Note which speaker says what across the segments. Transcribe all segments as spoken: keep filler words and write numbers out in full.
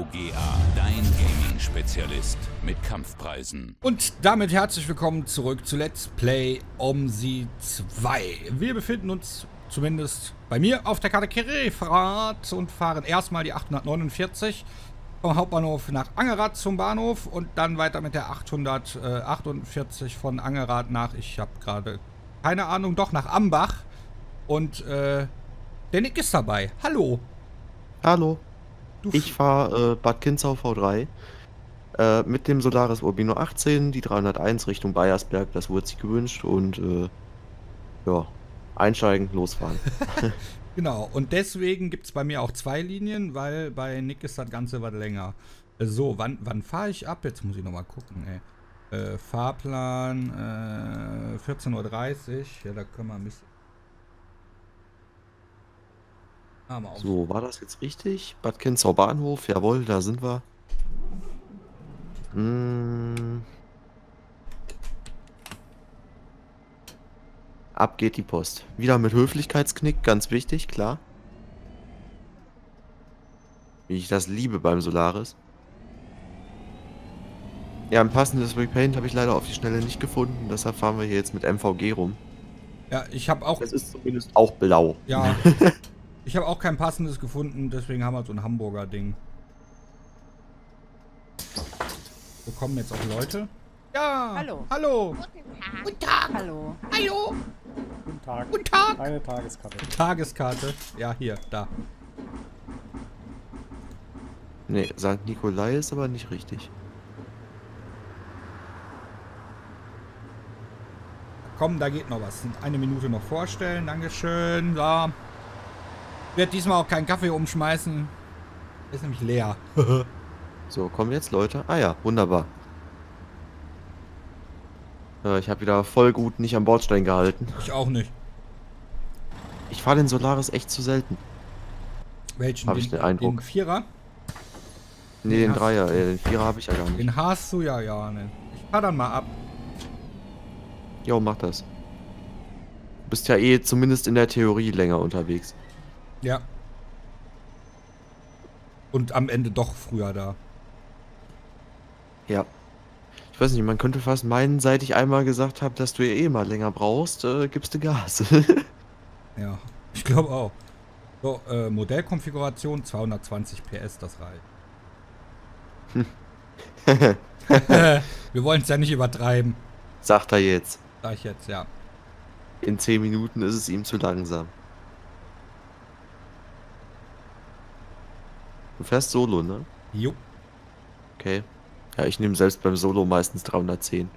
Speaker 1: V G A, dein Gaming-Spezialist mit Kampfpreisen.
Speaker 2: Und damit herzlich willkommen zurück zu Let's Play OMSI zwei. Wir befinden uns zumindest bei mir auf der Karte Krefeld und fahren erstmal die achthundertneunundvierzig vom Hauptbahnhof nach Angerath zum Bahnhof und dann weiter mit der achthundertachtundvierzig von Angerath nach, ich habe gerade keine Ahnung, doch nach Ambach. Und äh, der Nick ist dabei. Hallo.
Speaker 3: Hallo.
Speaker 2: Du
Speaker 3: Ich fahre äh, Bad Kinzau V drei äh, mit dem Solaris Urbino achtzehn, die dreihunderteins Richtung Bayersberg, das wurde sich gewünscht und äh, ja, einsteigen, losfahren.
Speaker 2: Genau, und deswegen gibt es bei mir auch zwei Linien, weil bei Nick ist das Ganze was länger. So, wann, wann fahre ich ab? Jetzt muss ich nochmal gucken, ey. Äh, Fahrplan, äh, vierzehn Uhr dreißig. Ja, da können wir ein bisschen... Ah, mal auf.
Speaker 3: So, war das jetzt richtig? Bad Kinzau Bahnhof, jawohl, da sind wir. Hm. Ab geht die Post. Wieder mit Höflichkeitsknick, ganz wichtig, klar. Wie ich das liebe beim Solaris. Ja, ein passendes Repaint habe ich leider auf die Schnelle nicht gefunden, deshalb fahren wir hier jetzt mit M V G rum.
Speaker 2: Ja, ich habe auch...
Speaker 3: Es ist zumindest auch blau.
Speaker 2: Ja, ich habe auch kein passendes gefunden, deswegen haben wir so ein Hamburger Ding. Wo kommen jetzt auch Leute? Ja!
Speaker 4: Hallo.
Speaker 2: Hallo!
Speaker 4: Guten Tag. Hallo.
Speaker 2: Hallo!
Speaker 5: Guten Tag.
Speaker 2: Guten Tag!
Speaker 5: Eine Tageskarte.
Speaker 2: Tageskarte. Ja, hier, da.
Speaker 3: Ne, Sankt Nikolai ist aber nicht richtig.
Speaker 2: Komm, da geht noch was. Eine Minute noch vorstellen. Dankeschön. Da. Ich werde diesmal auch keinen Kaffee umschmeißen. Ist nämlich leer.
Speaker 3: So, kommen jetzt Leute? Ah ja, wunderbar. Äh, ich habe wieder voll gut nicht am Bordstein gehalten.
Speaker 2: Ich auch nicht.
Speaker 3: Ich fahre den Solaris echt zu selten.
Speaker 2: Welchen?
Speaker 3: Hab ich den Eindruck.
Speaker 2: Den Vierer?
Speaker 3: Ne, den
Speaker 2: hast-
Speaker 3: Dreier, äh, den Vierer habe ich ja gar nicht.
Speaker 2: Den hast du ja, ja, ne. Ich fahr dann mal ab.
Speaker 3: Jo, mach das. Du bist ja eh zumindest in der Theorie länger unterwegs.
Speaker 2: Ja. Und am Ende doch früher da.
Speaker 3: Ja. Ich weiß nicht, man könnte fast meinen, seit ich einmal gesagt habe, dass du ja eh mal länger brauchst, äh, gibst du Gas.
Speaker 2: Ja, ich glaube auch. So, äh, Modellkonfiguration zweihundertzwanzig P S, das reicht. Wir wollen es ja nicht übertreiben.
Speaker 3: Sagt er jetzt.
Speaker 2: Sag ich jetzt, ja.
Speaker 3: In zehn Minuten ist es ihm zu langsam. Du fährst Solo, ne?
Speaker 2: Jo.
Speaker 3: Okay. Ja, ich nehme selbst beim Solo meistens dreihundertzehn.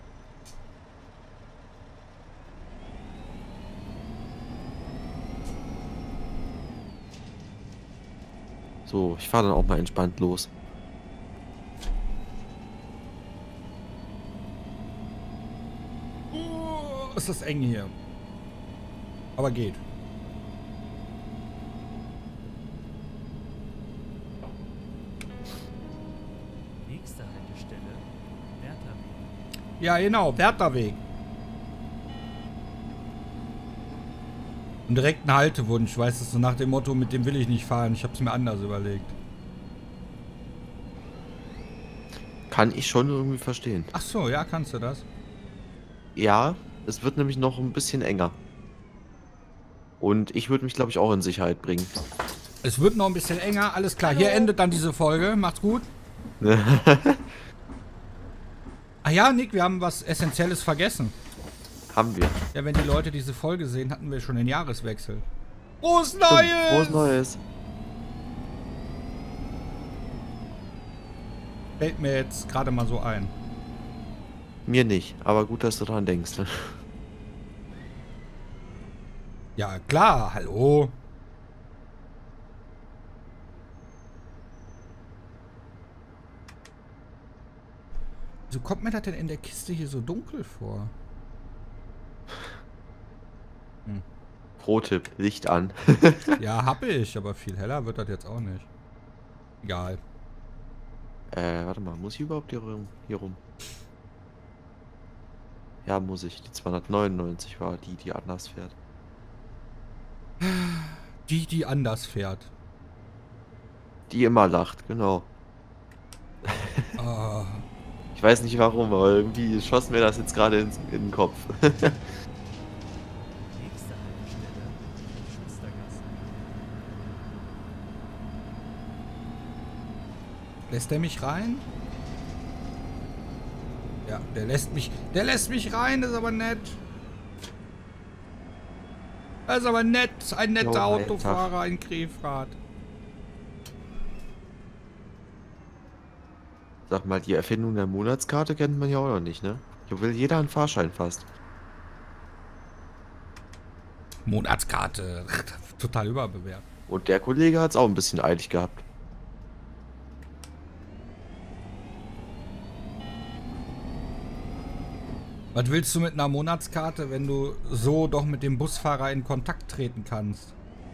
Speaker 3: So, ich fahre dann auch mal entspannt los.
Speaker 2: Oh, ist das eng hier. Aber geht.
Speaker 6: Nächste Haltestelle, Wärterweg.
Speaker 2: Ja, genau, Wärterweg. Und direkt ein Haltewunsch, weißt du, so nach dem Motto, mit dem will ich nicht fahren. Ich hab's mir anders überlegt.
Speaker 3: Kann ich schon irgendwie verstehen.
Speaker 2: Ach so, ja, kannst du das?
Speaker 3: Ja, es wird nämlich noch ein bisschen enger. Und ich würde mich, glaube ich, auch in Sicherheit bringen.
Speaker 2: Es wird noch ein bisschen enger, alles klar. Hier endet dann diese Folge. Macht's gut. Ah ja, Nick, wir haben was Essentielles vergessen.
Speaker 3: Haben wir.
Speaker 2: Ja, wenn die Leute diese Folge sehen, hatten wir schon den Jahreswechsel. Frohes
Speaker 3: Stimmt,
Speaker 2: Neues!
Speaker 3: Frohes Neues.
Speaker 2: Fällt mir jetzt gerade mal so ein.
Speaker 3: Mir nicht, aber gut, dass du dran denkst.
Speaker 2: Ja, klar, hallo. Wieso kommt mir das denn in der Kiste hier so dunkel vor? Hm.
Speaker 3: Pro-Tipp, Licht an.
Speaker 2: Ja, hab ich, aber viel heller wird das jetzt auch nicht. Egal.
Speaker 3: äh, warte mal, muss ich überhaupt hier rum? Hier rum? Ja, muss ich. Die zweihundertneunundneunzig war die, die anders fährt.
Speaker 2: Die, die anders fährt.
Speaker 3: Die immer lacht, genau.
Speaker 2: Oh.
Speaker 3: Ich weiß nicht warum, aber irgendwie schoss mir das jetzt gerade ins- in den Kopf.
Speaker 6: Nächste Haltestelle, Schustergasse.
Speaker 2: Lässt der mich rein? Ja, der lässt mich. Der lässt mich rein, das ist aber nett. Das ist aber nett. Ein netter
Speaker 3: Jo, hi,
Speaker 2: Autofahrer in Grefrath.
Speaker 3: Sag mal, die Erfindung der Monatskarte kennt man ja auch noch nicht, ne? Hier will jeder einen Fahrschein fast.
Speaker 2: Monatskarte. Total überbewertet.
Speaker 3: Und der Kollege hat es auch ein bisschen eilig gehabt.
Speaker 2: Was willst du mit einer Monatskarte, wenn du so doch mit dem Busfahrer in Kontakt treten kannst?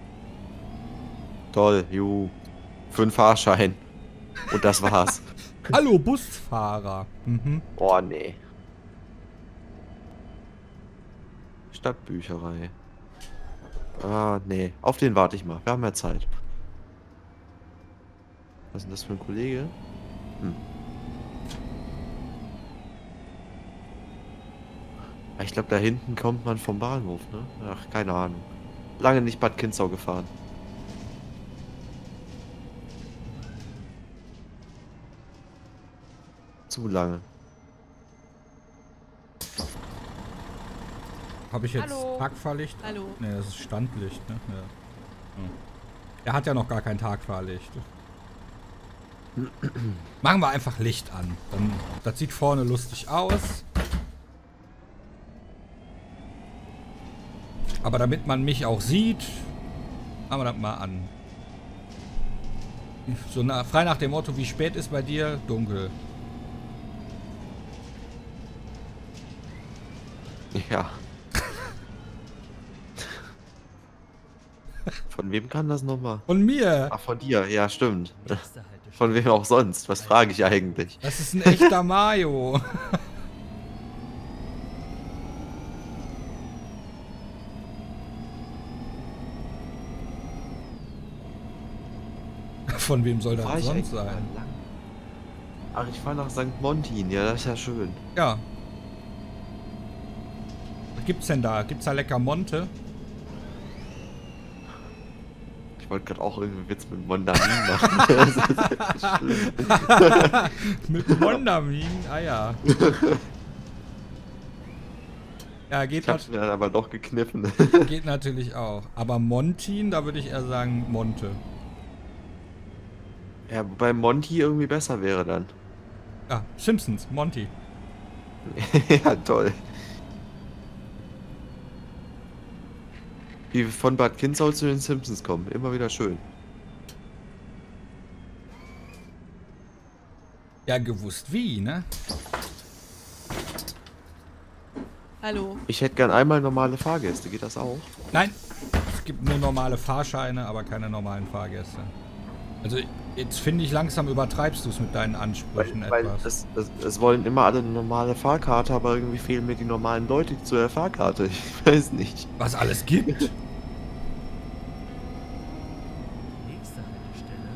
Speaker 3: Toll, juhu. Für einen Fahrschein. Und das war's.
Speaker 2: Hallo, Busfahrer. Mhm.
Speaker 3: Oh, nee. Stadtbücherei. Ah, nee. Auf den warte ich mal. Wir haben ja Zeit. Was ist denn das für ein Kollege? Hm. Ich glaube, da hinten kommt man vom Bahnhof, ne? Ach, keine Ahnung. Lange nicht Bad Kinzau gefahren. Zu lange.
Speaker 2: Habe ich jetzt
Speaker 4: Hallo.
Speaker 2: Tagfahrlicht?
Speaker 4: Hallo.
Speaker 2: Ne, das ist Standlicht, ne? Ja. Hm. Er hat ja noch gar kein Tagfahrlicht. Machen wir einfach Licht an. Dann, das sieht vorne lustig aus. Aber damit man mich auch sieht, machen wir das mal an. So na, frei nach dem Motto, wie spät ist bei dir? Dunkel.
Speaker 3: Ja. Von wem kann das nochmal?
Speaker 2: Und mir.
Speaker 3: Ach, von dir. Ja, stimmt.
Speaker 6: Nächste Haltestelle.
Speaker 3: Von wem auch sonst? Was frage ich eigentlich?
Speaker 2: Das ist ein echter Mayo. Von wem soll
Speaker 3: Fahr
Speaker 2: das
Speaker 3: ich
Speaker 2: sonst
Speaker 3: eigentlich
Speaker 2: sein?
Speaker 3: mal lang? Ach, ich fahre nach Sankt Montin. Ja, das ist ja schön.
Speaker 2: Ja. Was gibt's denn da? Gibt's da lecker Monte?
Speaker 3: Ich wollte gerade auch irgendwie Witz mit Mondamin machen. Das ist echt schlimm.
Speaker 2: Mit Mondamin? Ah ja. Ja, geht,
Speaker 3: Ich hab's
Speaker 2: nat
Speaker 3: mir dann aber doch gekniffen.
Speaker 2: geht natürlich auch. Aber Montin, da würde ich eher sagen Monte.
Speaker 3: Ja, wobei Monty irgendwie besser wäre dann.
Speaker 2: Ja, Simpsons, Monty.
Speaker 3: Ja, toll. Wie wir von Bad Kinzau zu den Simpsons kommen. Immer wieder schön.
Speaker 2: Ja, gewusst wie, ne?
Speaker 4: Hallo.
Speaker 3: Ich hätte gern einmal normale Fahrgäste. Geht das auch?
Speaker 2: Nein, es gibt nur normale Fahrscheine, aber keine normalen Fahrgäste. Also, jetzt finde ich, langsam übertreibst du es mit deinen Ansprüchen
Speaker 3: Weil, weil
Speaker 2: etwas.
Speaker 3: es, es, es wollen immer alle eine normale Fahrkarte, aber irgendwie fehlen mir die normalen Leute zu der Fahrkarte. Ich weiß nicht.
Speaker 2: Was alles gibt?
Speaker 6: Nächste Haltestelle,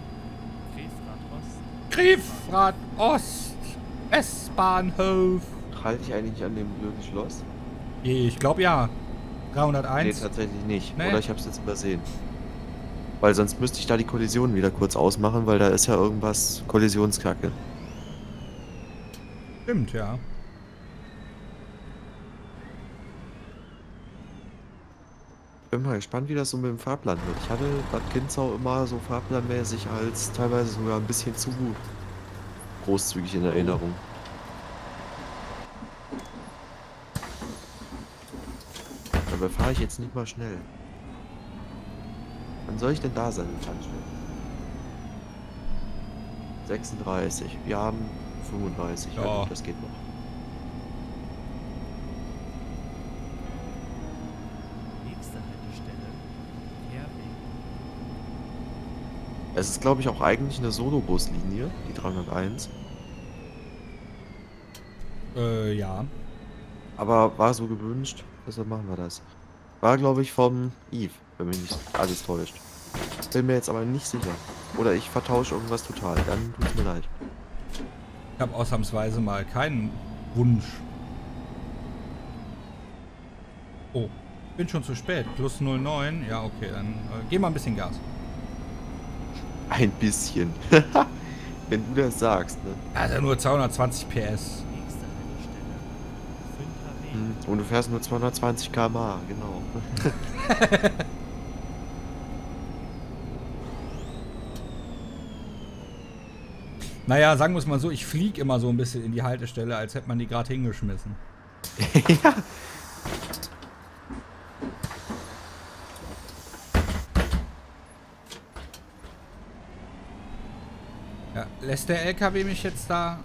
Speaker 6: Grefrath Ost.
Speaker 2: Grefrath Ost. S-Bahnhof.
Speaker 3: Halte ich eigentlich an dem blöden Schloss?
Speaker 2: Ich glaube ja.
Speaker 3: Nee,
Speaker 2: dreihunderteins.
Speaker 3: tatsächlich nicht.
Speaker 2: Nee.
Speaker 3: Oder ich habe es jetzt übersehen. Weil sonst müsste ich da die Kollision wieder kurz ausmachen, weil da ist ja irgendwas Kollisionskacke.
Speaker 2: Stimmt, ja.
Speaker 3: Bin mal gespannt, wie das so mit dem Fahrplan wird. Ich hatte Bad Kinzau immer so fahrplanmäßig als teilweise sogar ein bisschen zu großzügig in Erinnerung. Dabei fahre ich jetzt nicht mal schnell. Wann soll ich denn da sein, in Tankstelle? sechsunddreißig. Wir haben fünfunddreißig. Ja,
Speaker 2: Ja.
Speaker 3: gut, das geht noch.
Speaker 6: Nächste Haltestelle, Herweg.
Speaker 3: Es ist, glaube ich, auch eigentlich eine Solo-Buslinie, die dreihunderteins.
Speaker 2: Äh, ja.
Speaker 3: Aber war so gewünscht, deshalb machen wir das. War, glaube ich, vom Eve, wenn mich nicht alles täuscht. Bin mir jetzt aber nicht sicher. Oder ich vertausche irgendwas total, dann tut's mir leid.
Speaker 2: Ich habe ausnahmsweise mal keinen Wunsch. Oh, bin schon zu spät. Plus null neun. Ja, okay, dann äh, geh mal ein bisschen Gas.
Speaker 3: Ein bisschen. Wenn du das sagst, ne?
Speaker 2: Also nur zweihundertzwanzig P S.
Speaker 6: Nächste Haltestelle. fünf H W.
Speaker 3: Hm, Und du fährst nur zweihundertzwanzig Kilometer pro Stunde, genau.
Speaker 2: Naja, sagen wir es mal so, ich fliege immer so ein bisschen in die Haltestelle, als hätte man die gerade hingeschmissen.
Speaker 3: Ja.
Speaker 2: Ja, lässt der L K W mich jetzt da...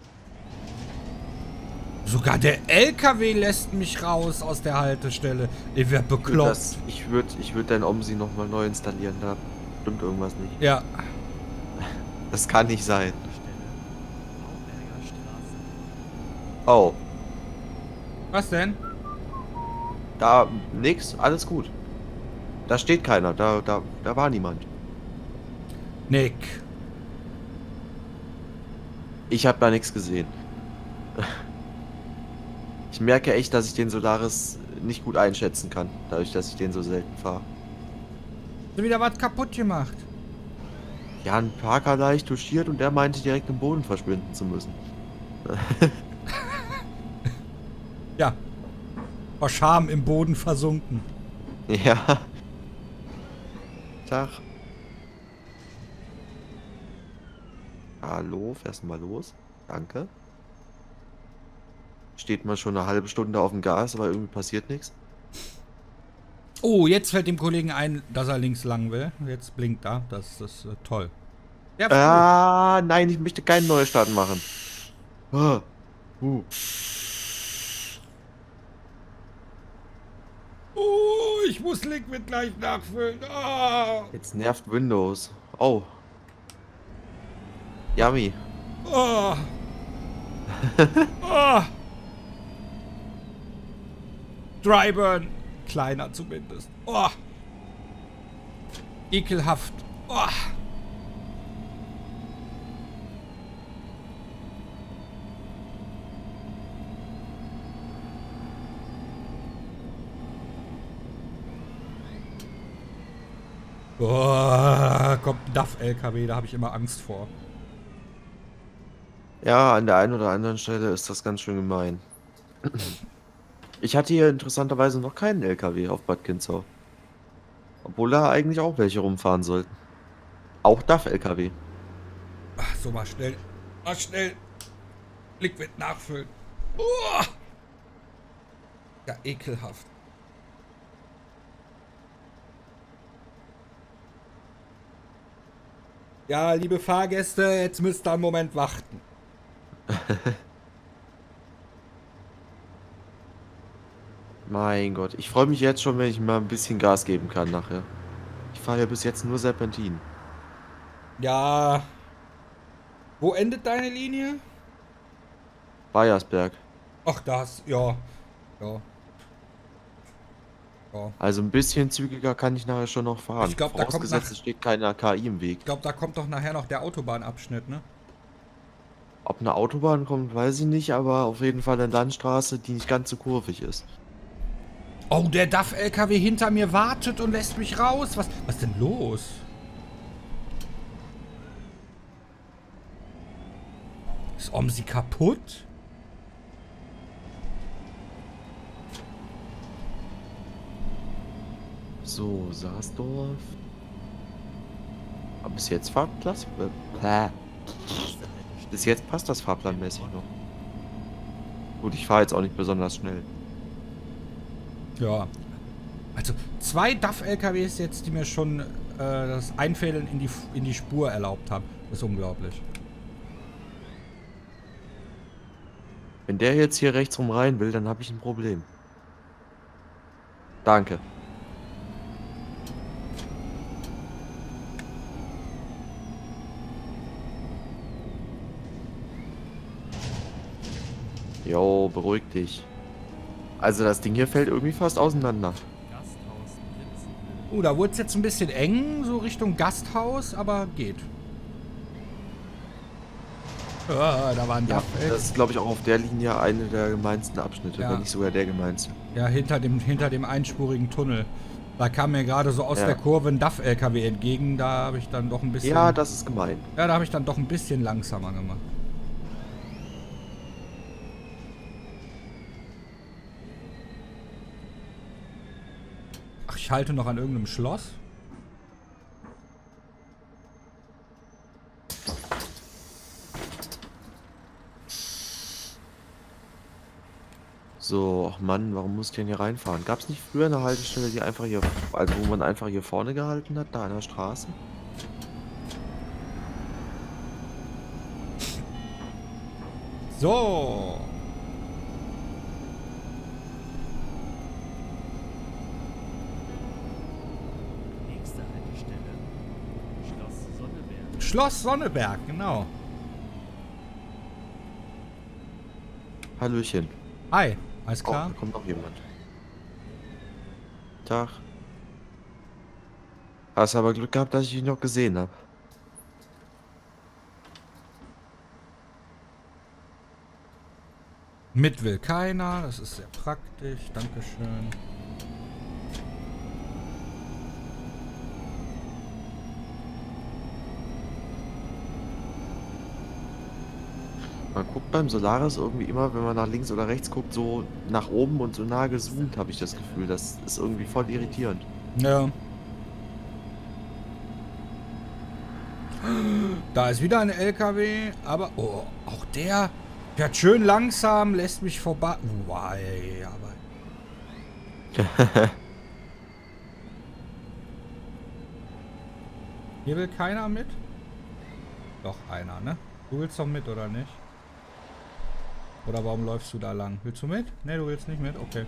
Speaker 2: Sogar der L K W lässt mich raus aus der Haltestelle. Ich werd bekloppt.
Speaker 3: Das, ich würde ich würd dein Omsi nochmal neu installieren, da stimmt irgendwas nicht.
Speaker 2: Ja,
Speaker 3: Das kann nicht sein.
Speaker 6: Haltestelle. Bauberger Straße.
Speaker 3: Oh,
Speaker 2: was denn?
Speaker 3: da nix, alles gut. Da steht keiner, da, da, da war niemand.
Speaker 2: Nick.
Speaker 3: Ich habe da nichts gesehen. Ich merke echt, dass ich den Solaris nicht gut einschätzen kann, dadurch, dass ich den so selten fahre.
Speaker 2: Hast du wieder was kaputt gemacht?
Speaker 3: Ja, ein Parker leicht touchiert und der meinte direkt im Boden verschwinden zu müssen.
Speaker 2: Ja. Vor Scham im Boden versunken.
Speaker 3: Ja. Tag. Hallo, fährst du mal los? Danke. Steht man schon eine halbe Stunde auf dem Gas, aber irgendwie passiert nichts.
Speaker 2: Oh, jetzt fällt dem Kollegen ein, dass er links lang will. Jetzt blinkt er. Das ist äh, toll. Ja,
Speaker 3: Ah, nein, ich möchte keinen Neustart machen. Ah, uh.
Speaker 2: Oh, ich muss Liquid gleich nachfüllen. Ah.
Speaker 3: Jetzt nervt Windows. Oh. Yummy.
Speaker 2: Oh. Oh. Dryburn. Kleiner zumindest. Oh. Ekelhaft. Oh. Oh, kommt ein D A F-L K W, da habe ich immer Angst vor.
Speaker 3: Ja, an der einen oder anderen Stelle ist das ganz schön gemein. Ich hatte hier interessanterweise noch keinen L K W auf Bad Kinzau. Obwohl da eigentlich auch welche rumfahren sollten. Auch D A F-L K W.
Speaker 2: Ach, so, mal schnell. Mal schnell. Liquid nachfüllen. Oh. Ja, ekelhaft. Ja, liebe Fahrgäste, jetzt müsst ihr einen Moment warten.
Speaker 3: Mein Gott, ich freue mich jetzt schon, wenn ich mal ein bisschen Gas geben kann nachher. Ich fahre ja bis jetzt nur Serpentin.
Speaker 2: Ja. Wo endet deine Linie?
Speaker 3: Bayersberg.
Speaker 2: Ach, das, ja. Ja. Ja.
Speaker 3: Also ein bisschen zügiger kann ich nachher schon noch fahren.
Speaker 2: Ich glaub, da kommt
Speaker 3: Vorausgesetzt,
Speaker 2: nach-
Speaker 3: es steht keine K I im Weg.
Speaker 2: Ich glaube, da kommt doch nachher noch der Autobahnabschnitt, ne?
Speaker 3: Ob eine Autobahn kommt, weiß ich nicht, aber auf jeden Fall eine Landstraße, die nicht ganz so kurvig ist.
Speaker 2: Oh, der D A F-L K W hinter mir wartet und lässt mich raus. Was, was ist denn los? Ist Omsi kaputt?
Speaker 3: So, Saasdorf. Aber bis jetzt Fahrplan. Äh, bis jetzt passt das fahrplanmäßig noch. Gut, ich fahre jetzt auch nicht besonders schnell.
Speaker 2: Ja. Also, zwei D A F-L K Ws jetzt, die mir schon äh, das Einfädeln in die, in die Spur erlaubt haben. Das ist unglaublich.
Speaker 3: Wenn der jetzt hier rechts rum rein will, dann habe ich ein Problem. Danke. Jo, beruhig dich. Also das Ding hier fällt irgendwie fast auseinander.
Speaker 6: Gasthaus Prinzenhöhe.
Speaker 2: Oh, da wurde es jetzt ein bisschen eng, so Richtung Gasthaus, aber geht. Ah, da war ein
Speaker 3: Ja,
Speaker 2: Dachfeld.
Speaker 3: das ist, glaube ich, auch auf der Linie eine der gemeinsten Abschnitte,
Speaker 2: Ja.
Speaker 3: wenn nicht sogar der gemeinste.
Speaker 2: Ja, hinter dem, hinter dem einspurigen Tunnel. Da kam mir gerade so aus
Speaker 3: Ja.
Speaker 2: der Kurve ein D A F-L K W entgegen. Da habe ich dann doch ein bisschen...
Speaker 3: Ja, das ist gemein.
Speaker 2: Ja, da habe ich dann doch ein bisschen langsamer gemacht. Ach, ich halte noch an irgendeinem Schloss.
Speaker 3: So, ach Mann, warum muss ich denn hier reinfahren? Gab es nicht früher eine Haltestelle, die einfach hier, also wo man einfach hier vorne gehalten hat, da an der Straße?
Speaker 2: So.
Speaker 6: Nächste Haltestelle. Schloss Sonneberg.
Speaker 2: Schloss Sonneberg, genau.
Speaker 3: Hallöchen.
Speaker 2: Hi, alles
Speaker 3: Oh,
Speaker 2: klar?
Speaker 3: da kommt noch jemand. Tag. Hast aber Glück gehabt, dass ich dich noch gesehen habe.
Speaker 2: Mit will keiner, das ist sehr praktisch, dankeschön.
Speaker 3: Man guckt beim Solaris irgendwie immer, wenn man nach links oder rechts guckt, so nach oben und so nah gezoomt, habe ich das Gefühl. Das ist irgendwie voll irritierend.
Speaker 2: Ja. Da ist wieder ein L K W, aber oh, auch der fährt schön langsam, lässt mich vorbei. Wow, aber hier will keiner mit? Doch einer, ne? Du willst doch mit, oder nicht? Oder warum läufst du da lang? Willst du mit? Ne, du willst nicht mit? Okay.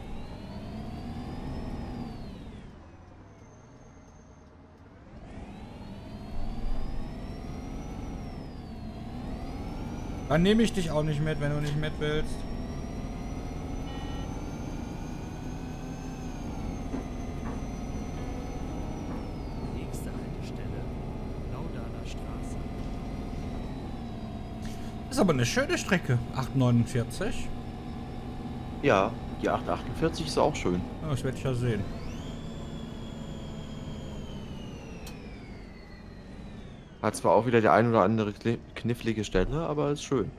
Speaker 2: Dann nehme ich dich auch nicht mit, wenn du nicht mit willst.
Speaker 6: Nächste Haltestelle. Laudaler Straße.
Speaker 2: Ist aber eine schöne Strecke. acht neunundvierzig.
Speaker 3: Ja, die acht achtundvierzig ist auch schön.
Speaker 2: Ja, das werde ich ja sehen.
Speaker 3: Hat zwar auch wieder die ein oder andere kni- knifflige Stelle, aber ist schön.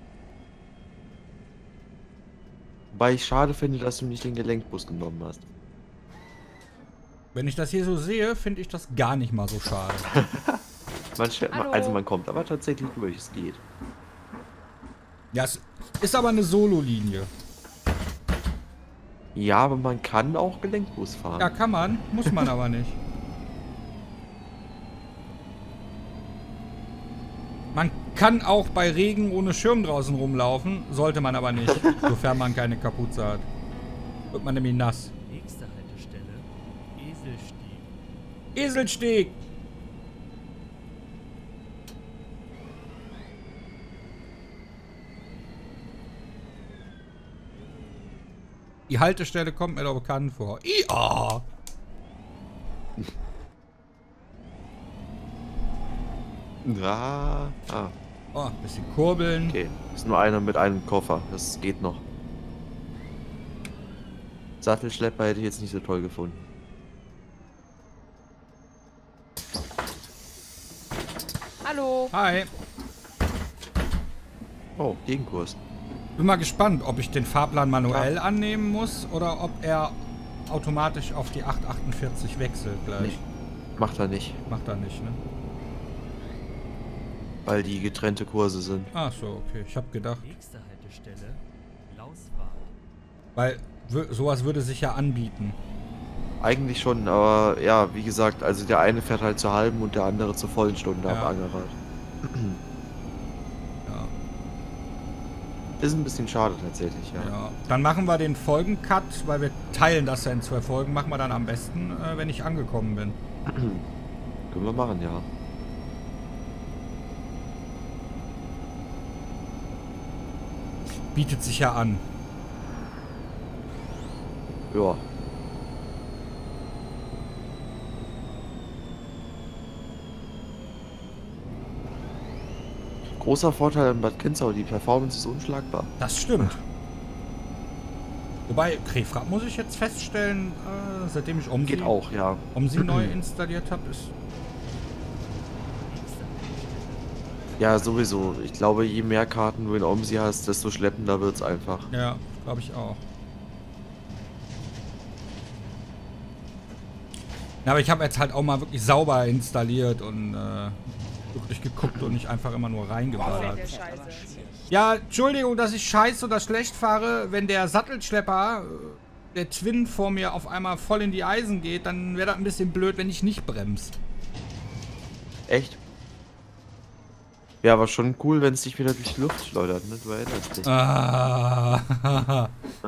Speaker 3: Wobei ich schade finde, dass du nicht den Gelenkbus genommen hast.
Speaker 2: Wenn ich das hier so sehe, finde ich das gar nicht mal so schade.
Speaker 3: Man stellt,
Speaker 4: Hallo.
Speaker 3: also man kommt aber tatsächlich durch, es geht.
Speaker 2: Ja, es ist aber eine Solo-Linie.
Speaker 3: Ja, aber man kann auch Gelenkbus fahren.
Speaker 2: Ja, kann man, muss man aber nicht. Man kann auch bei Regen ohne Schirm draußen rumlaufen, sollte man aber nicht, sofern man keine Kapuze hat. Wird man nämlich nass.
Speaker 6: Nächste Haltestelle. Eselstieg.
Speaker 2: Eselsteg! Die Haltestelle kommt mir doch bekannt vor. Ja!
Speaker 3: Ja, ah,
Speaker 2: Oh, ein bisschen kurbeln.
Speaker 3: okay. Ist nur einer mit einem Koffer, das geht noch. Sattelschlepper hätte ich jetzt nicht so toll gefunden.
Speaker 4: Hallo.
Speaker 2: Hi.
Speaker 3: Oh, Gegenkurs.
Speaker 2: Bin mal gespannt, ob ich den Fahrplan manuell annehmen muss oder ob er automatisch auf die acht achtundvierzig wechselt gleich.
Speaker 3: Nee. Macht er nicht,
Speaker 2: Macht er nicht, ne?
Speaker 3: weil die getrennte Kurse sind.
Speaker 2: Ach so, okay. Ich habe gedacht,
Speaker 6: Nächste Haltestelle. Lauswart.
Speaker 2: weil wö- sowas würde sich ja anbieten.
Speaker 3: Eigentlich schon, aber ja, wie gesagt, also der eine fährt halt zur halben und der andere zur vollen Stunde
Speaker 2: Ja.
Speaker 3: am Angerad.
Speaker 2: Ja,
Speaker 3: Ist ein bisschen schade tatsächlich, ja.
Speaker 2: ja. Dann machen wir den Folgencut, weil wir teilen das ja in zwei Folgen. Machen wir dann am besten, äh, wenn ich angekommen bin.
Speaker 3: Können wir machen, ja.
Speaker 2: Bietet sich ja an.
Speaker 3: Ja. Großer Vorteil an Bad Kinzau, die Performance ist unschlagbar.
Speaker 2: Das stimmt. Wobei, Krefeld muss ich jetzt feststellen, äh, seitdem ich OMSI,
Speaker 3: Geht auch, ja.
Speaker 2: OMSI neu installiert habe, ist...
Speaker 3: Ja, sowieso. Ich glaube, je mehr Karten du in OMSI hast, desto schleppender wird's einfach.
Speaker 2: Ja, glaube ich auch. Ja, aber ich habe jetzt halt auch mal wirklich sauber installiert und äh, wirklich geguckt und nicht einfach immer nur reingeballert.
Speaker 4: Der Scheiße.
Speaker 2: Ja, Entschuldigung, dass ich scheiße oder schlecht fahre. Wenn der Sattelschlepper, äh, der Twin vor mir auf einmal voll in die Eisen geht, dann wäre das ein bisschen blöd, wenn ich nicht bremse.
Speaker 3: Echt? Ja, aber schon cool, wenn es dich wieder durch die Luft schleudert, ne? Du erinnerst dich.
Speaker 2: Ah.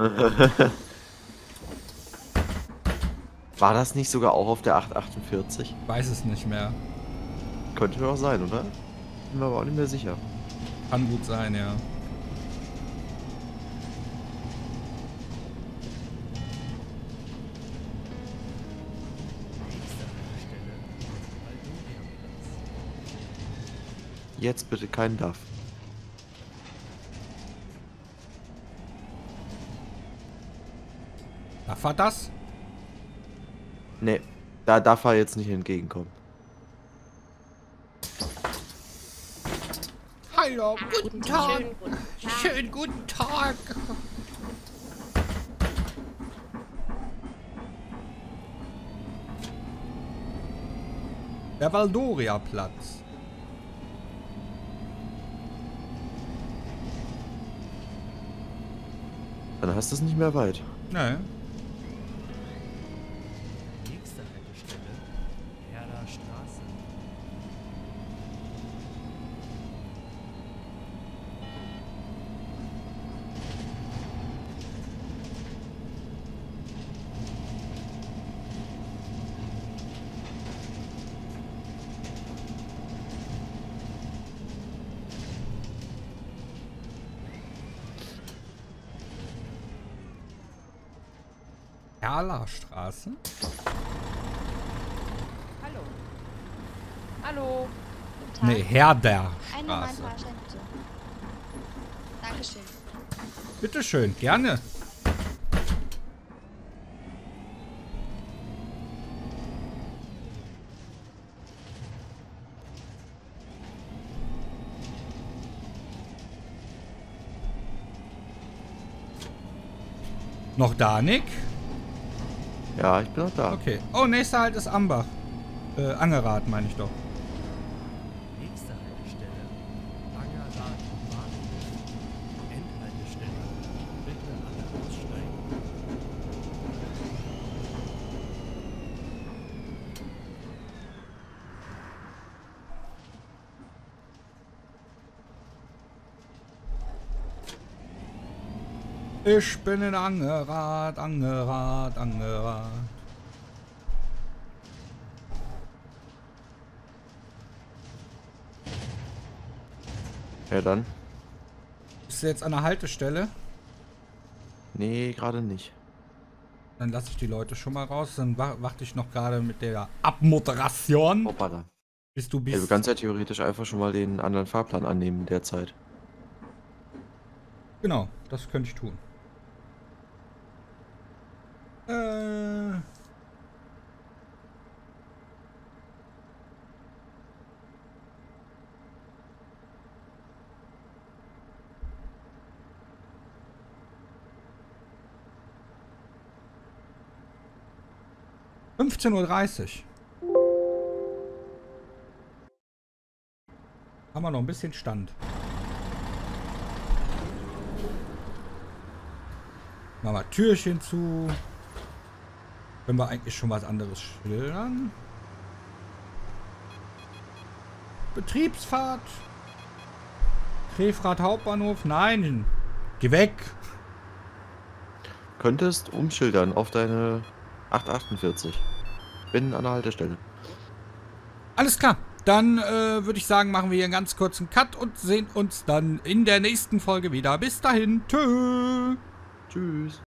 Speaker 3: War das nicht sogar auch auf der acht achtundvierzig?
Speaker 2: Weiß es nicht mehr.
Speaker 3: Könnte auch sein, oder? Bin mir aber auch nicht mehr sicher.
Speaker 2: Kann gut sein, ja.
Speaker 6: Nächste Haltestelle, Waldoriaplatz.
Speaker 3: Jetzt bitte kein Duff.
Speaker 2: Darf er das?
Speaker 3: Ne, da darf er jetzt nicht entgegenkommen.
Speaker 2: Hallo, guten Tag.
Speaker 4: Schönen guten Tag.
Speaker 2: Schönen guten Tag. Der Waldoria-Platz.
Speaker 3: Dann hast du es nicht mehr weit.
Speaker 2: Ne.
Speaker 6: Nächste Haltestelle, Herder Straße.
Speaker 2: Erlastraße?
Speaker 4: Hallo. Hallo.
Speaker 7: Guten Tag.
Speaker 2: Ne,
Speaker 7: Einen
Speaker 2: Herderstraße.
Speaker 7: normalen Fahrschein bitte. Dankeschön.
Speaker 2: Bitteschön, gerne. Noch da, Nick?
Speaker 3: Ja, ich bin noch da.
Speaker 2: Okay. Oh, nächster Halt ist Ambach. Äh, Angerath meine ich doch.
Speaker 6: Nächste Haltestelle, Angerrad Bahnhof. Endhaltestelle, bitte alle aussteigen.
Speaker 2: Ich bin in Angerath, Angerath, Angerath.
Speaker 3: Ja, dann.
Speaker 2: Bist du jetzt an der Haltestelle?
Speaker 3: Nee, gerade nicht.
Speaker 2: Dann lasse ich die Leute schon mal raus. Dann wa warte ich noch gerade mit der Abmoderation.
Speaker 3: Hoppala.
Speaker 2: Bis du
Speaker 3: Ja,
Speaker 2: bist.
Speaker 3: du kannst ja theoretisch einfach schon mal den anderen Fahrplan annehmen derzeit.
Speaker 2: Genau, das könnte ich tun. Äh. fünfzehn Uhr dreißig. Haben wir noch ein bisschen Stand. Machen wir Türchen zu. Können wir eigentlich schon was anderes schildern? Betriebsfahrt. Krefeld Hauptbahnhof. Nein. Geh weg.
Speaker 3: Könntest umschildern auf deine acht achtundvierzig. Bin an der Haltestelle.
Speaker 2: Alles klar. Dann äh, würde ich sagen, machen wir hier einen ganz kurzen Cut und sehen uns dann in der nächsten Folge wieder. Bis dahin. Tschüss.
Speaker 3: Tschüss.